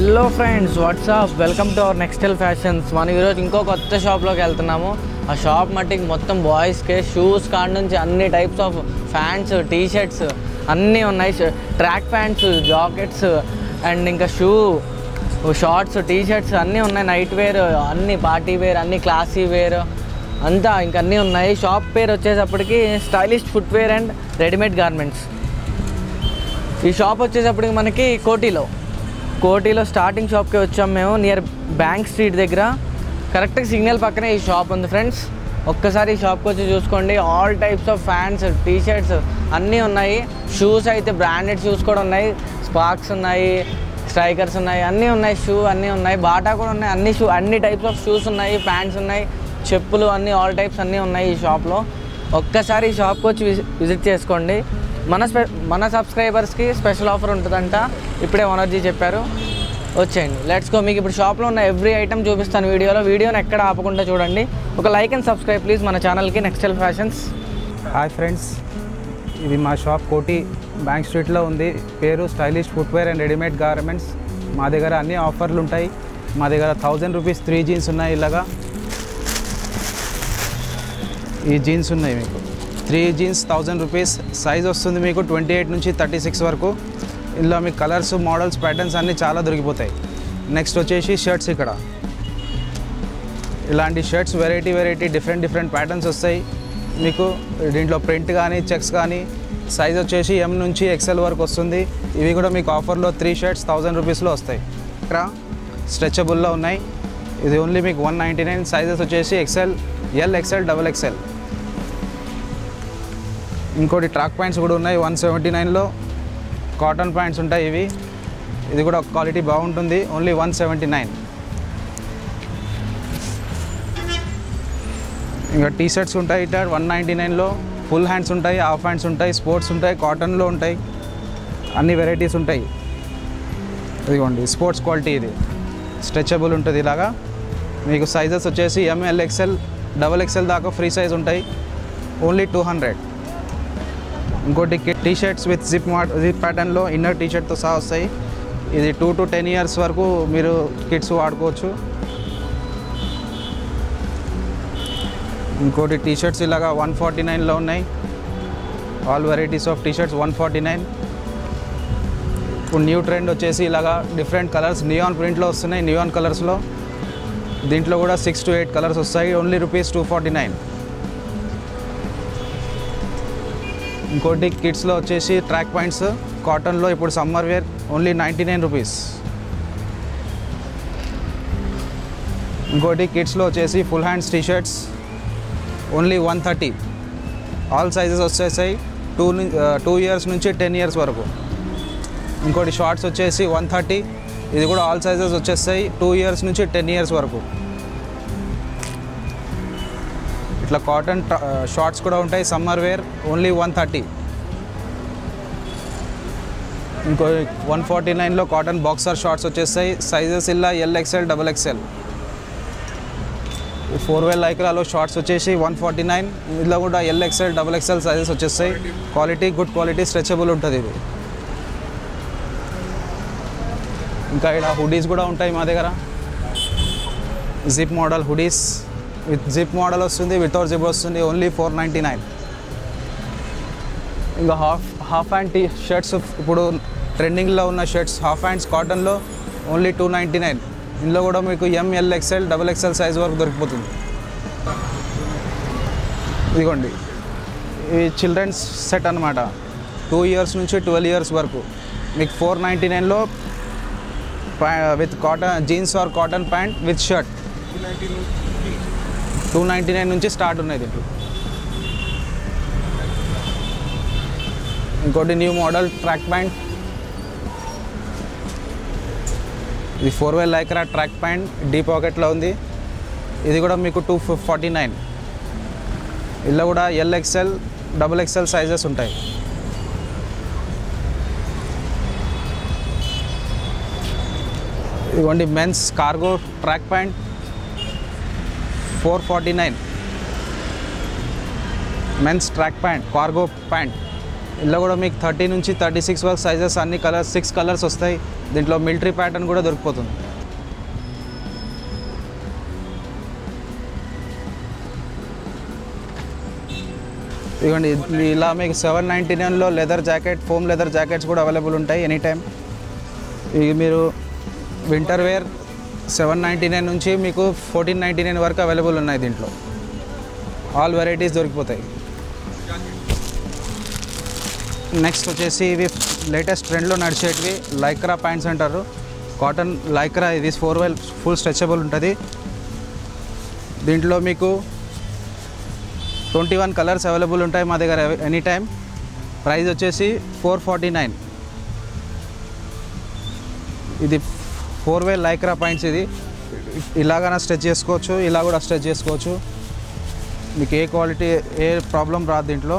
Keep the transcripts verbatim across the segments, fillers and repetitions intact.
Hello friends, what's up, welcome to our Nextel fashions. మనం ఈరోజు ఇంకో కొత్త షాప్లోకి వెళ్తున్నాము. ఆ షాప్ మట్టికి మొత్తం బాయ్స్కే షూస్ కాడ నుంచి అన్ని types of pants, T shirts అన్నీ ఉన్నాయి. ట్రాక్ ప్యాంట్స్, జాకెట్స్ అండ్ ఇంకా షూ, షార్ట్స్, టీ షర్ట్స్ అన్నీ ఉన్నాయి. నైట్ వేర్, అన్ని పార్టీ వేర్, అన్ని క్లాసీ వేర్ అంతా ఇంక అన్నీ ఉన్నాయి. షాప్ పేరు వచ్చేటప్పటికి stylish footwear and readymade garments. ఈ షాప్ వచ్చేటప్పటికి మనకి కోటిలో కోటిలో స్టార్టింగ్ షాప్కి వచ్చాం మేము. నియర్ బ్యాంక్ స్ట్రీట్ దగ్గర కరెక్ట్గా సిగ్నల్ పక్కనే ఈ షాప్ ఉంది ఫ్రెండ్స్. ఒక్కసారి ఈ షాప్కి వచ్చి చూసుకోండి. All types of pants, T shirts అన్నీ ఉన్నాయి. షూస్ అయితే బ్రాండెడ్ షూస్ కూడా ఉన్నాయి. స్పార్క్స్ ఉన్నాయి, స్ట్రైకర్స్ ఉన్నాయి, అన్నీ ఉన్నాయి. షూ అన్నీ ఉన్నాయి. బాటా కూడా ఉన్నాయి. అన్ని షూ అన్ని టైప్స్ ఆఫ్ షూస్ ఉన్నాయి, ప్యాంట్స్ ఉన్నాయి, చెప్పులు అన్నీ ఆల్ టైప్స్ అన్నీ ఉన్నాయి ఈ షాప్లో. ఒక్కసారి ఈ షాప్కి వచ్చి విజిట్ చేసుకోండి. మన స్పె మన సబ్స్క్రైబర్స్కి స్పెషల్ ఆఫర్ ఉంటుందంట. ఇప్పుడే ఓనర్జీ చెప్పారు. వచ్చేయండి, లెట్స్ గో. మీకు ఇప్పుడు షాప్లో ఉన్న ఎవ్రీ ఐటమ్ చూపిస్తాను వీడియోలో. వీడియోని ఎక్కడ ఆపకుండా చూడండి. ఒక లైక్ అండ్ సబ్స్క్రైబ్ ప్లీజ్ మన ఛానల్కి, నెక్స్టెల్ ఫ్యాషన్స్. హాయ్ ఫ్రెండ్స్, ఇది మా షాప్ కోటి బ్యాంక్ స్ట్రీట్లో ఉంది. పేరు stylish footwear and readymade garments. మా దగ్గర అన్ని ఆఫర్లు ఉంటాయి. మా దగ్గర థౌజండ్ రూపీస్ త్రీ జీన్స్ ఉన్నాయి. ఇలాగా ఈ జీన్స్ ఉన్నాయి. మీకు three jeans thousand rupees. Size వస్తుంది మీకు ట్వంటీ ఎయిట్ నుంచి థర్టీ సిక్స్ వరకు. ఇందులో మీకు కలర్స్, మోడల్స్, ప్యాటర్న్స్ అన్నీ చాలా దొరికిపోతాయి. నెక్స్ట్ వచ్చేసి షర్ట్స్. ఇక్కడ ఇలాంటి shirts variety variety different different patterns వస్తాయి మీకు. దీంట్లో ప్రింట్ కానీ, చెక్స్ కానీ. సైజ్ వచ్చేసి ఎం నుంచి ఎక్సెల్ వరకు వస్తుంది. ఇవి కూడా మీకు ఆఫర్లో త్రీ షర్ట్స్ థౌజండ్ రూపీస్లో వస్తాయి. ఇక్కడ స్ట్రెచబుల్లో ఉన్నాయి. ఇది ఓన్లీ మీకు వన్ నైంటీ నైన్. సైజెస్ వచ్చేసి XL, L, XL, double XL. ఇంకోటి ట్రాక్ ప్యాంట్స్ కూడా ఉన్నాయి. వన్ సెవెంటీ నైన్లో కాటన్ ప్యాంట్స్ ఉంటాయి. ఇవి ఇది కూడా క్వాలిటీ బాగుంటుంది. Only one seventy nine. ఇంకా టీ షర్ట్స్ ఉంటాయి. ఇట వన్ నైంటీ నైన్లో ఫుల్ హ్యాండ్స్ ఉంటాయి, హాఫ్ హ్యాండ్స్ ఉంటాయి, స్పోర్ట్స్ ఉంటాయి, కాటన్లో ఉంటాయి, అన్ని వెరైటీస్ ఉంటాయి. ఇదిగోండి స్పోర్ట్స్ క్వాలిటీ. ఇది స్ట్రెచబుల్ ఉంటుంది. ఇలాగా మీకు సైజెస్ వచ్చేసి ఎంఎల్, ఎక్సెల్, డబల్ ఎక్సెల్ దాకా ఫ్రీ సైజ్ ఉంటాయి. Only two hundred. ఇంకోటి టీ షర్ట్స్ విత్ జిప్ మా జిప్ ప్యాటర్న్లో ఇన్నర్ టీ షర్ట్తో సహా వస్తాయి. ఇది టూ టు టెన్ ఇయర్స్ వరకు మీరు కిడ్స్ వాడుకోవచ్చు. ఇంకోటి టీ షర్ట్స్ ఇలాగా వన్ ఫార్టీ నైన్లో ఉన్నాయి. All varieties of T shirts one forty nine. ఇప్పుడు న్యూ ట్రెండ్ వచ్చేసి ఇలాగా డిఫరెంట్ కలర్స్ నియాన్ ప్రింట్లో వస్తున్నాయి. నియాన్ కలర్స్లో దీంట్లో కూడా సిక్స్ టు ఎయిట్ కలర్స్ వస్తాయి. Only rupees two forty nine. ఇంకోటి కిడ్స్లో వచ్చేసి ట్రాక్ ప్యాంట్స్ కాటన్లో ఇప్పుడు summer wear only ninety nine rupees. ఇంకోటి కిడ్స్లో వచ్చేసి full hands T shirts only one thirty. All sizes వచ్చేసాయి టూ టూ ఇయర్స్ నుంచి టెన్ ఇయర్స్ వరకు. ఇంకోటి షార్ట్స్ వచ్చేసి వన్ థర్టీ. ఇది కూడా ఆల్ సైజెస్ వచ్చేస్తాయి టూ ఇయర్స్ నుంచి టెన్ ఇయర్స్ వరకు. ఇట్లా కాటన్ షార్ట్స్ కూడా ఉంటాయి summer wear only one thirty. ఇంకో వన్ ఫార్టీ నైన్లో కాటన్ బాక్సర్ షార్ట్స్ వచ్చేస్తాయి. సైజెస్ ఇలా L, XL, double XL. Four way లైక్రాలో షార్ట్స్ వచ్చేసి వన్ ఫార్టీ నైన్. ఇందులో కూడా L, XL, double XL sizes వచ్చేస్తాయి. క్వాలిటీ గుడ్ క్వాలిటీ, స్ట్రెచబుల్ ఉంటుంది ఇది. ఇంకా ఇక్కడ హుడీస్ కూడా ఉంటాయి మా దగ్గర. Zip model hoodies with zip model వస్తుంది, వితౌట్ జిప్ వస్తుంది. Only four ninety nine. ఇంకా half half hand T shirts ఇప్పుడు ట్రెండింగ్లో ఉన్న షర్ట్స్ హాఫ్ హ్యాండ్స్ కాటన్లో ఓన్లీ టూ నైంటీ నైన్. ఇందులో కూడా మీకు M L, XL, double XL size వరకు దొరికిపోతుంది. ఇదిగోండి ఈ చిల్డ్రన్స్ సెట్ అనమాట. టూ ఇయర్స్ నుంచి ట్వెల్వ్ ఇయర్స్ వరకు మీకు ఫోర్ నైంటీ నైన్లో with cotton jeans or cotton pant with shirt two ninety nine నుంచి స్టార్ట్ ఉన్నాయి దీంట్లో. ఇంకోటి న్యూ మోడల్ ట్రాక్ ప్యాంట్. ఇది four way lycra track pant D పాకెట్లో ఉంది. ఇది కూడా మీకు టూ ఫార్టీ నైన్. ఇలా కూడా L, XL, double XL sizes ఉంటాయి. ఇదిగోండి men's cargo track pant four forty nine. Men's track pant, cargo pant ఇలా కూడా మీకు థర్టీ నుంచి థర్టీ సిక్స్ వరకు సైజెస్ అన్ని కలర్స్ సిక్స్ కలర్స్ వస్తాయి. దీంట్లో మిలిటరీ ప్యాటర్న్ కూడా దొరికిపోతుంది. ఇదిగోండి ఇలా మీకు సెవెన్ నైంటీ నైన్లో leather jacket foam leather jackets కూడా అవైలబుల్ ఉంటాయి ఎనీ టైం. ఇవి మీరు winter wear seven ninety nine నుంచి మీకు ఫోర్టీన్ నైంటీ నైన్ వరకు అవైలబుల్ ఉన్నాయి. దీంట్లో ఆల్ వెరైటీస్ దొరికిపోతాయి. నెక్స్ట్ వచ్చేసి ఇవి లేటెస్ట్ ట్రెండ్లో నడిచేటివి లైక్రా ప్యాంట్స్ అంటారు. కాటన్ లైక్రా ఇది ఫోర్ వెల్ ఫుల్ స్ట్రెచబుల్ ఉంటుంది. దీంట్లో మీకు ట్వంటీ వన్ కలర్స్ అవైలబుల్ ఉంటాయి మా దగ్గర ఎనీ టైం. ప్రైస్ వచ్చేసి ఫోర్ ఫార్టీ నైన్. ఇది ఫోర్ వే లైక్రా పాయింట్స్. ఇది ఇలాగైనా స్ట్రెచ్ చేసుకోవచ్చు, ఇలా కూడా స్ట్రెచ్ చేసుకోవచ్చు. మీకు ఏ క్వాలిటీ ఏ ప్రాబ్లం రాదు దీంట్లో.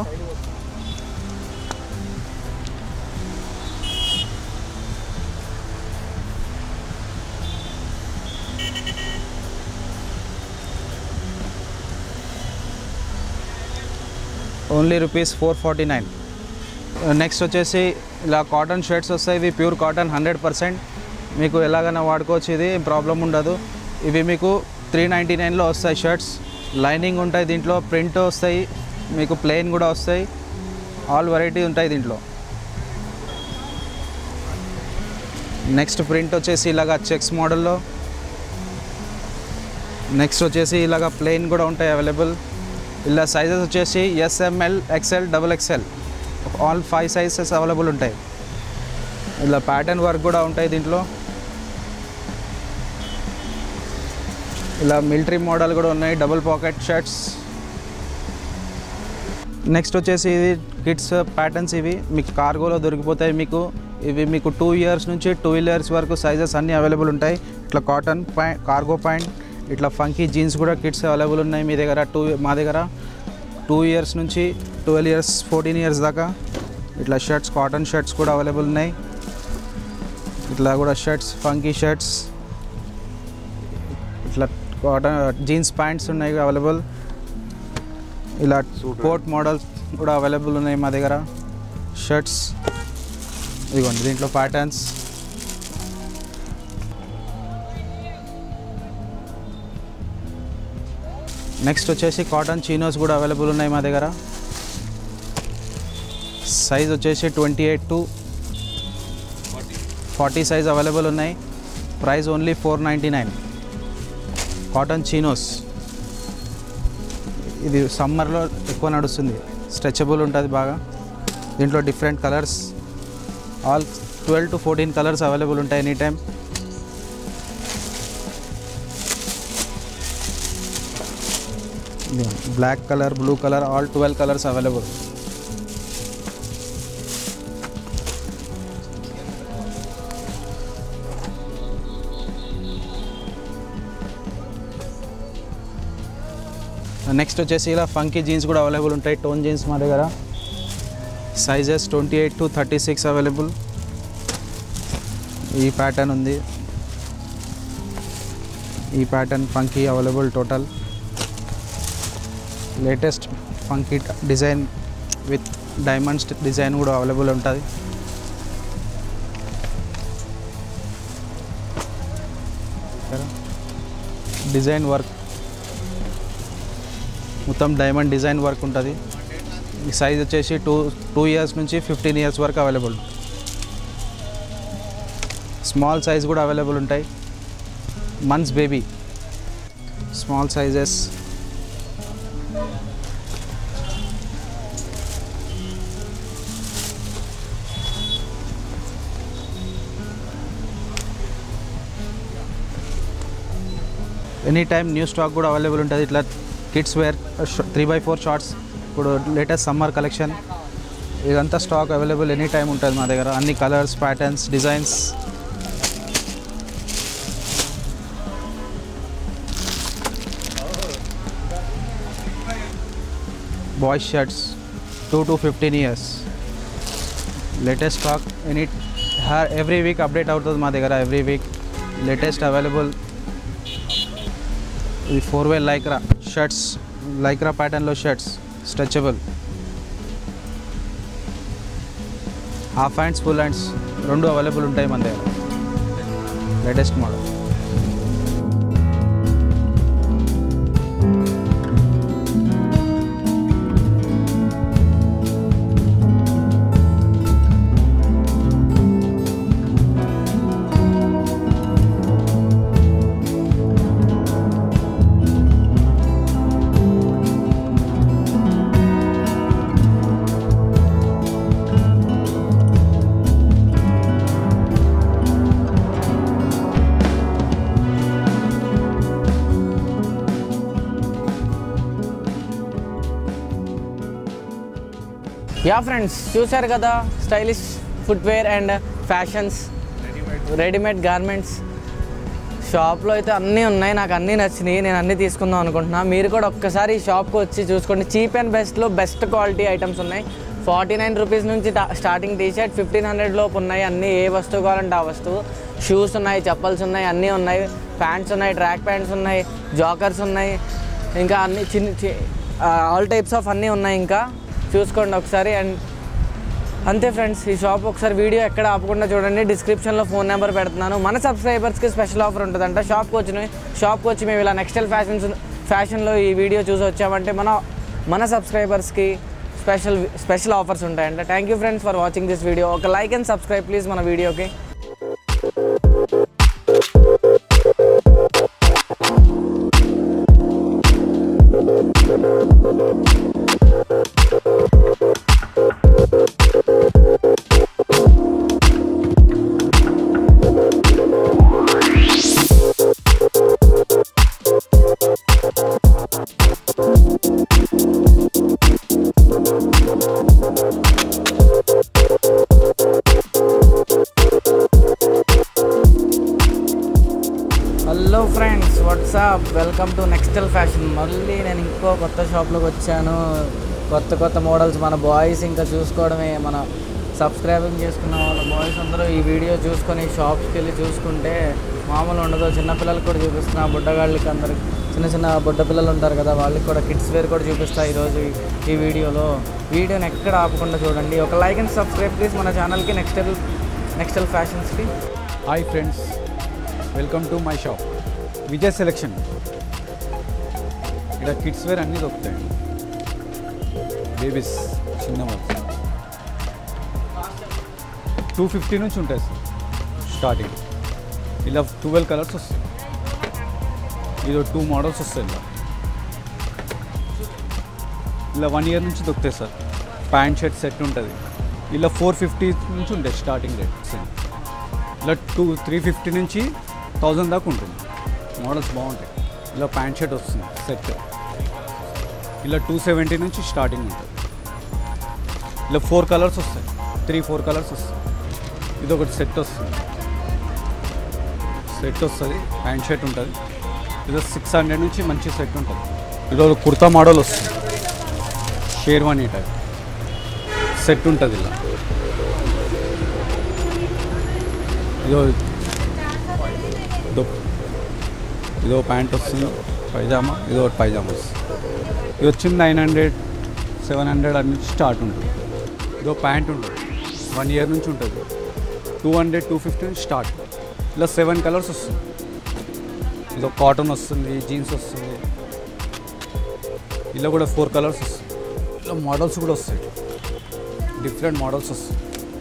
Only rupees four forty nine. Next వచ్చేసి ఇలా కాటన్ షర్ట్స్ వస్తాయి. ఇవి ప్యూర్ కాటన్ హండ్రెడ్ పర్సెంట్. మీకు ఎలాగైనా వాడుకోవచ్చు, ఇది ప్రాబ్లం ఉండదు. ఇవి మీకు త్రీ నైంటీ నైన్లో వస్తాయి షర్ట్స్. లైనింగ్ ఉంటాయి దీంట్లో, ప్రింట్ వస్తాయి, మీకు ప్లెయిన్ కూడా వస్తాయి. ఆల్ వెరైటీ ఉంటాయి దీంట్లో. నెక్స్ట్ ప్రింట్ వచ్చేసి ఇలాగా చెక్స్ మోడల్లో. నెక్స్ట్ వచ్చేసి ఇలాగా ప్లెయిన్ కూడా ఉంటాయి అవైలబుల్. ఇలా సైజెస్ వచ్చేసి S M L XL double XL all five sizes available ఉంటాయి. ఇలా ప్యాటర్న్ వర్క్ కూడా ఉంటాయి దీంట్లో. ఇలా మిలిటరీ మోడల్ కూడా ఉన్నాయి, డబుల్ పాకెట్ షర్ట్స్. నెక్స్ట్ వచ్చేసి ఇది కిడ్స్ ప్యాటర్న్స్. ఇవి మీకు కార్గోలో దొరికిపోతాయి. మీకు ఇవి మీకు టూ ఇయర్స్ నుంచి టూ ఇయర్స్ వరకు సైజెస్ అన్నీ అవైలబుల్ ఉంటాయి. ఇట్లా కాటన్ ప్యాంట్, కార్గో ప్యాంట్, ఇట్లా ఫంకీ జీన్స్ కూడా కిడ్స్ అవైలబుల్ ఉన్నాయి మీ దగ్గర. టూ మా దగ్గర టూ ఇయర్స్ నుంచి ట్వెల్వ్ ఇయర్స్ ఫోర్టీన్ ఇయర్స్ దాకా ఇట్లా షర్ట్స్, కాటన్ షర్ట్స్ కూడా అవైలబుల్ ఉన్నాయి. ఇట్లా కూడా షర్ట్స్, ఫంకీ షర్ట్స్, ఇట్లా కాటన్ జీన్స్ ప్యాంట్స్ ఉన్నాయి అవైలబుల్. ఇలా కోట్ మోడల్స్ కూడా అవైలబుల్ ఉన్నాయి మా దగ్గర. షర్ట్స్ ఇదిగోండి దీంట్లో ప్యాటర్న్స్. నెక్స్ట్ వచ్చేసి కాటన్ చీనోస్ కూడా అవైలబుల్ ఉన్నాయి మా దగ్గర. సైజ్ వచ్చేసి twenty eight to forty size available ఉన్నాయి. Price only four ninety nine. Cotton chinos ఇది సమ్మర్లో ఎక్కువ నడుస్తుంది, స్ట్రెచబుల్ ఉంటుంది బాగా. దీంట్లో different colours, all twelve to fourteen colours available ఉంటాయి any time. Black colour, blue colour, all twelve colours available. Next వచ్చేసి ఇలా ఫంకీ జీన్స్ కూడా అవైలబుల్ ఉంటాయి. టోన్ జీన్స్ మా దగ్గర sizes twenty eight to thirty six available. ఈ pattern ఉంది, ఈ pattern funky available. Total latest funky design with diamonds design కూడా అవైలబుల్ ఉంటుంది. డిజైన్ వర్క్ మొత్తం డైమండ్ డిజైన్ వర్క్ ఉంటుంది. ఈ సైజ్ వచ్చేసి టూ టూ ఇయర్స్ నుంచి ఫిఫ్టీన్ ఇయర్స్ వరకు అవైలబుల్. స్మాల్ సైజ్ కూడా అవైలబుల్ ఉంటాయి. Months baby small sizes. Any time new stock కూడా అవైలబుల్ ఉంటుంది. ఇట్లా kids wear three by four shorts, ఇప్పుడు లేటెస్ట్ సమ్మర్ కలెక్షన్, ఇదంతా స్టాక్ అవైలబుల్ ఎనీ టైం ఉంటుంది మా దగ్గర. అన్ని colours, patterns, designs. Boys shirts two to fifteen years latest stock. Any every week update అవుతుంది మా దగ్గర. Every week latest available. ఇది four way lycra shirts, lycra ప్యాటర్న్లో shirts, stretchable. Half hands full hands రెండు అవైలబుల్ ఉంటాయి మన దగ్గర. Latest model. యా ఫ్రెండ్స్, చూశారు కదా stylish footwear and fashions, readymade garments. షాప్లో అయితే అన్నీ ఉన్నాయి, నాకు అన్నీ నచ్చినాయి, నేను అన్నీ తీసుకుందాం అనుకుంటున్నా. మీరు కూడా ఒక్కసారి ఈ షాప్కి వచ్చి చూసుకోండి. చీప్ అండ్ బెస్ట్లో బెస్ట్ క్వాలిటీ ఐటమ్స్ ఉన్నాయి. ఫార్టీ నైన్ రూపీస్ నుంచి starting T shirt, fifteen hundred లోపు ఉన్నాయి. అన్నీ ఏ వస్తువు కావాలంటే ఆ వస్తువు. షూస్ ఉన్నాయి, చెప్పల్స్ ఉన్నాయి, అన్నీ ఉన్నాయి. ప్యాంట్స్ ఉన్నాయి, ట్రాక్ ప్యాంట్స్ ఉన్నాయి, జాకర్స్ ఉన్నాయి, ఇంకా అన్ని చిన్న ఆల్ టైప్స్ ఆఫ్ అన్నీ ఉన్నాయి. ఇంకా చూసుకోండి ఒకసారి. అండ్ అంతే ఫ్రెండ్స్, ఈ షాప్ ఒకసారి వీడియో ఎక్కడ ఆపకుండా చూడండి. డిస్క్రిప్షన్లో ఫోన్ నెంబర్ పెడుతున్నాను. మన సబ్స్క్రైబర్స్కి స్పెషల్ ఆఫర్ ఉంటుందంట. షాప్కి వచ్చి షాప్కి వచ్చి మేము ఇలా నెక్స్టైల్ ఫ్యాషన్స్ ఫ్యాషన్లో ఈ వీడియో చూసి వచ్చామంటే మన మన సబ్స్క్రైబర్స్కి స్పెషల్ స్పెషల్ ఆఫర్స్ ఉంటాయంట. Thank you friends for watching this video. ఒక లైక్ అండ్ సబ్స్క్రైబ్ ప్లీజ్ మన వీడియోకి. Hello friends, what's up, welcome to Nextstyle fashion. మళ్ళీ నేను ఇంకో కొత్త షాప్లోకి వచ్చాను. కొత్త కొత్త మోడల్స్ మన బాయ్స్ ఇంకా చూసుకోవడమే. మన సబ్స్క్రైబింగ్ చేసుకున్న వాళ్ళ బాయ్స్ అందరూ ఈ వీడియో చూసుకొని షాప్స్కి వెళ్ళి చూసుకుంటే మామూలు ఉండదు. చిన్నపిల్లలకి కూడా చూపిస్తున్నా, బుడ్డగాళ్ళకి అందరికి, చిన్న చిన్న బుడ్డ పిల్లలు ఉంటారు కదా, వాళ్ళకి కూడా కిడ్స్ వేర్ కూడా చూపిస్తా ఈరోజు ఈ వీడియోలో. వీడియోని ఎక్కడ ఆపకుండా చూడండి. ఒక లైక్ అండ్ సబ్స్క్రైబ్ ప్లీజ్ మన ఛానల్కి, నెక్స్టైల్ నెక్స్టైల్ ఫ్యాషన్స్కి. Hi friends, welcome to my shop Vijay selection. ఇక్కడ కిడ్స్ వేర్ అన్నీ దొరుకుతాయి. బేబీస్ చిన్న వాళ్ళు టూ ఫిఫ్టీ నుంచి ఉంటాయి సార్ స్టార్టింగ్. ఇలా ట్వెల్వ్ కలర్స్ వస్తాయి. ఇది టూ మోడల్స్ వస్తాయి. ఇలా ఇలా వన్ ఇయర్ నుంచి దొరుకుతాయి సార్. ప్యాంట్ షర్ట్ సెట్ ఉంటుంది. ఇలా ఫోర్ ఫిఫ్టీ నుంచి ఉంటాయి స్టార్టింగ్ రేట్. ఇలా టూ త్రీ ఫిఫ్టీ నుంచి థౌజండ్ దాకా ఉంటుంది. మోడల్స్ బాగుంటాయి. ఇలా ప్యాంట్ షర్ట్ వస్తుంది సెట్. ఇలా టూ సెవెంటీ నుంచి స్టార్టింగ్ ఉంటుంది. ఇలా ఫోర్ కలర్స్ వస్తాయి, త్రీ ఫోర్ కలర్స్ వస్తాయి. ఇది ఒకటి సెట్ వస్తుంది. సెట్ వస్తుంది, ప్యాంట్ షర్ట్ ఉంటుంది. ఇది సిక్స్ హండ్రెడ్ నుంచి మంచి సెట్ ఉంటుంది. ఇది ఒక కుర్తా మోడల్ వస్తుంది, షేర్వానీ టైప్ సెట్ ఉంటుంది. ఇలా ఇదో ఇదో ప్యాంట్ వస్తుంది, పైజామా. ఇది ఒకటి పైజామా వస్తుంది. ఇది వచ్చింది నైన్ హండ్రెడ్ సెవెన్ హండ్రెడ్ అన్ని స్టార్ట్ ఉంటుంది. ఇదో ప్యాంట్ ఉంటుంది, వన్ ఇయర్ నుంచి ఉంటుంది. టూ హండ్రెడ్ టూ ఫిఫ్టీ నుంచి స్టార్ట్. ఇలా సెవెన్ కలర్స్ వస్తుంది. ఇదో కాటన్ వస్తుంది, జీన్స్ వస్తుంది. ఇలా కూడా ఫోర్ కలర్స్ వస్తుంది. ఇలా మోడల్స్ కూడా వస్తాయి, డిఫరెంట్ మోడల్స్ వస్తాయి.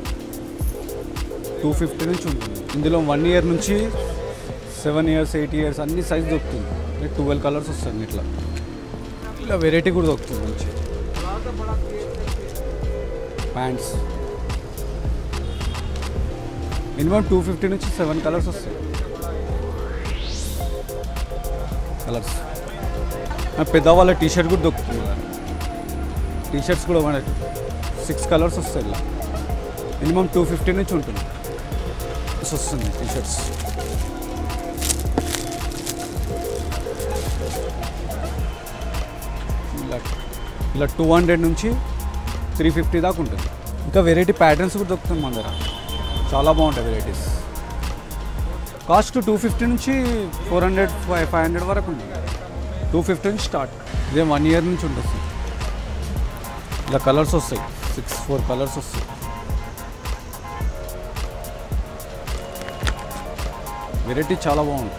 టూ ఫిఫ్టీ నుంచి ఉంటుంది. ఇందులో వన్ ఇయర్ నుంచి సెవెన్ ఇయర్స్ ఎయిట్ ఇయర్స్ అన్ని సైజ్ దొరుకుతుంది. ట్వెల్వ్ కలర్స్ వస్తుంది. ఇట్లా ఇలా వెరైటీ కూడా దొరుకుతుంది మంచి. ప్యాంట్స్ మినిమం టూ ఫిఫ్టీ నుంచి సెవెన్ కలర్స్ వస్తాయి. కలర్స్ పెద్దవాళ్ళ టీ షర్ట్ కూడా దొరుకుతుంది. టీ షర్ట్స్ కూడా మనకి సిక్స్ కలర్స్ వస్తాయి. ఇలా మినిమం టూ ఫిఫ్టీ నుంచి ఉంటుంది వస్తుంది టీ షర్ట్స్. ఇలా ఇలా టూ హండ్రెడ్ నుంచి త్రీ ఫిఫ్టీ దాకా ఉంటుంది. ఇంకా వెరైటీ ప్యాటర్న్స్ కూడా దొరుకుతుంది మన దగ్గర. చాలా బాగుంటాయి వెరైటీస్. కాస్ట్ టూ ఫిఫ్టీ నుంచి four hundred five five hundred వరకు ఉంటుంది. టూ ఫిఫ్టీ నుంచి స్టార్ట్. ఇదే వన్ ఇయర్ నుంచి ఉంటుంది. ఇలా కలర్స్ వస్తాయి, సిక్స్ ఫోర్ కలర్స్ వస్తాయి. వెరైటీ చాలా బాగుంటుంది.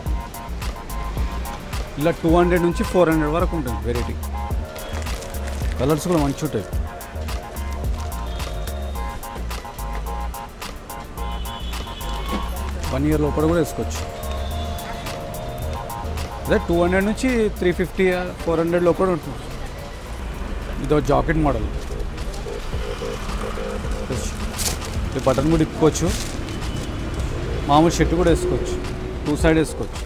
ఇలా టూ హండ్రెడ్ నుంచి ఫోర్ హండ్రెడ్ వరకు ఉంటుంది వెరైటీ. కలర్స్ కూడా మంచి ఉంటాయి. వన్ ఇయర్ లోపల కూడా వేసుకోవచ్చు. అదే టూ హండ్రెడ్ నుంచి త్రీ ఫిఫ్టీ ఫోర్ హండ్రెడ్ లోపల ఉంటుంది. ఇదో జాకెట్ మోడల్. ఈ బటన్ కూడా ఇప్పుకోవచ్చు. మామూలు షర్ట్ కూడా వేసుకోవచ్చు. టూ సైడ్ వేసుకోవచ్చు.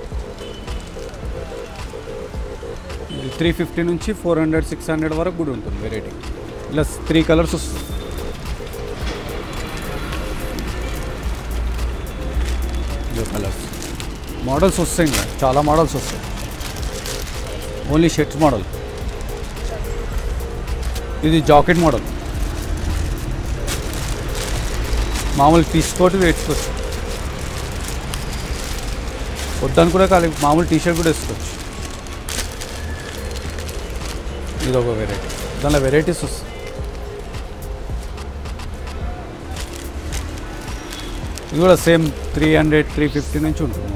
ఇది త్రీ ఫిఫ్టీ నుంచి ఫోర్ హండ్రెడ్ సిక్స్ హండ్రెడ్ వరకు కూడా ఉంటుంది వెరైటీ. ఇలా త్రీ కలర్స్ వస్తుంది. ఇదో కలర్స్ మోడల్స్ వస్తాయి. ఇంకా చాలా మోడల్స్ వస్తాయి. Only shirts model. ఇది జాకెట్ మోడల్. మామూలు తీసుకోటి వేసుకోవచ్చు. వద్దని కూడా ఖాళీ మామూలు టీషర్ట్ కూడా వేసుకోవచ్చు. ఇది ఒక వెరైటీ. దానిలో వెరైటీస్ వస్తాయి. ఇది కూడా same three hundred three fifty నుంచి ఉంటుంది.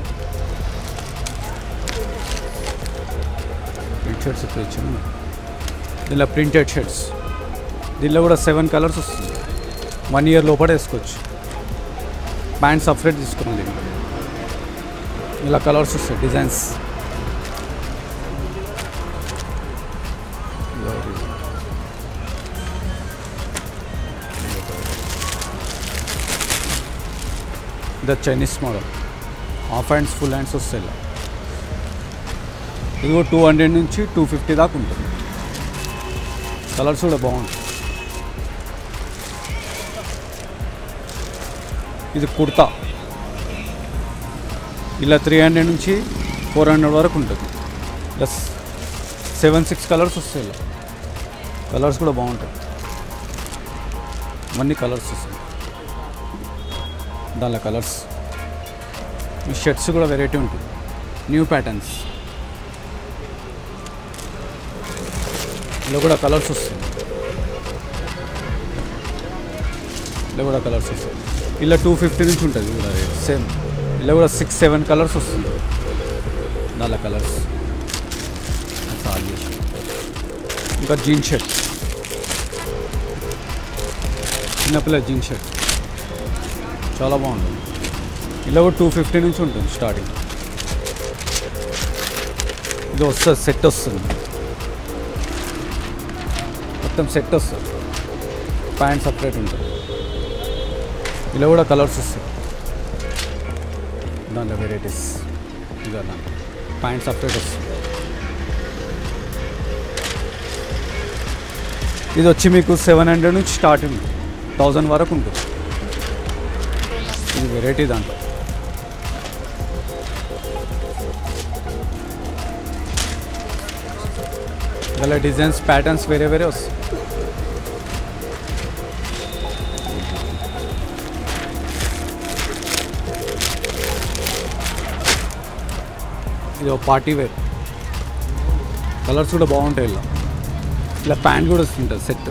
ప్రింట్ షర్ట్స్ ఇప్పుడు ఇచ్చాను. దీనిలో ప్రింటెడ్ షర్ట్స్. దీనిలో కూడా సెవెన్ కలర్స్ వస్తుంది. వన్ ఇయర్ లోపల వేసుకోవచ్చు. ప్యాంట్ సపరేట్ తీసుకున్నాం. దీనికి ఇలా కలర్స్ వస్తాయి. Designs the Chinese model. Half hands full hands వస్తాయి. ఇలా ఇది టూ హండ్రెడ్ నుంచి టూ ఫిఫ్టీ దాకా ఉంటుంది. కలర్స్ కూడా బాగుంటాయి. ఇది కుర్తా. ఇలా త్రీ హండ్రెడ్ నుంచి ఫోర్ హండ్రెడ్ వరకు ఉంటుంది. ప్లస్ సెవెన్ సిక్స్ కలర్స్ వస్తాయి. ఇలా కలర్స్ కూడా బాగుంటాయి. అన్ని కలర్స్ వస్తాయి. దానిలో కలర్స్. ఈ షర్ట్స్ కూడా వెరైటీ ఉంటుంది. New patterns. ఇలా కూడా కలర్స్ వస్తాయి. ఇలా కూడా కలర్స్ వస్తాయి. ఇలా టూ ఫిఫ్టీ నుంచి ఉంటుంది కూడా రేట్ సేమ్. ఇలా కూడా సిక్స్ సెవెన్ కలర్స్ వస్తుంది. దానిలో కలర్స్. ఇంకా జీన్స్ షర్ట్. చిన్నపిల్ల జీన్స్ షర్ట్ చాలా బాగుంటుంది. ఇలా కూడా టూ ఫిఫ్టీ నుంచి ఉంటుంది స్టార్టింగ్. ఇది వస్తుంది సెట్ వస్తుంది. మొత్తం సెట్ వస్తుంది. ప్యాంట్ సపరేట్ ఉంటుంది. ఇలా కూడా కలర్స్ వస్తాయి. దాంట్లో వెరైటీస్. ఇదా ప్యాంట్ సపరేట్ వస్తుంది. ఇది వచ్చి మీకు సెవెన్ హండ్రెడ్ నుంచి స్టార్టింగ్ థౌజండ్ వరకు ఉంటుంది. ఇది వెరైటీ దాంట్లో. ఇలా డిజైన్స్ ప్యాటర్న్స్ వేరే వేరే వస్తాయి. ఇది ఒక పార్టీ వేర్. కలర్స్ కూడా బాగుంటాయి. ఇలా ఇలా ప్యాంట్ కూడా వస్తుంటుంది సెట్.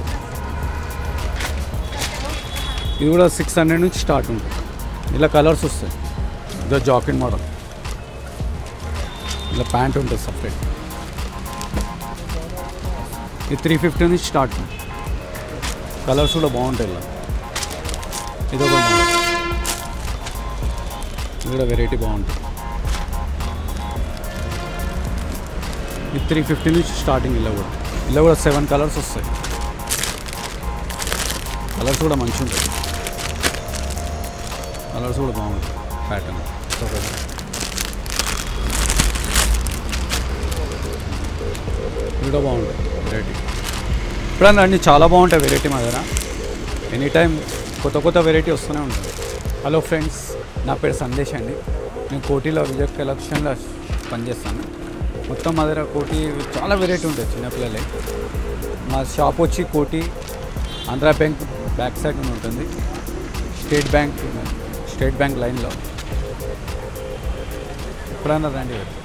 ఇది కూడా సిక్స్ హండ్రెడ్ నుంచి స్టార్ట్ ఉంటుంది. ఇలా కలర్స్ వస్తాయి. ఇదో జాకెట్ మోడల్. ఇలా ప్యాంట్ ఉంటుంది సపరేట్. ఇది త్రీ ఫిఫ్టీ నుంచి స్టార్ట్. కలర్స్ కూడా బాగుంటాయి. ఇలా ఇది ఒక మోడల్. ఇది కూడా వెరైటీ బాగుంటుంది. ఇది త్రీ ఫిఫ్టీ నుంచి స్టార్టింగ్. ఇలా కూడా ఇలా కూడా సెవెన్ కలర్స్ వస్తాయి. కలర్స్ కూడా మంచిగా ఉంటాయి. కలర్స్ కూడా బాగుంటాయి. ప్యాటర్న్ ఇది కూడా బాగుంటుంది వెరైటీ. ఇప్పుడన్నా అన్నీ చాలా బాగుంటాయి వెరైటీ మా దగ్గర. ఎనీ టైం కొత్త కొత్త వెరైటీ వస్తూనే ఉంటుంది. హలో ఫ్రెండ్స్, నా పేరు సందేశ్ అండి. నేను కోటిలో విజయ్ కలెక్షన్లో పనిచేస్తాను. మొత్తం మా దగ్గర కోటి చాలా వెరైటీ ఉంటుంది చిన్నపిల్లలే. మా షాప్ వచ్చి Koti Andhra Bank back side ఉంటుంది. స్టేట్ బ్యాంక్ స్టేట్ బ్యాంక్ లైన్లో. ఎప్పుడన్నా రండి.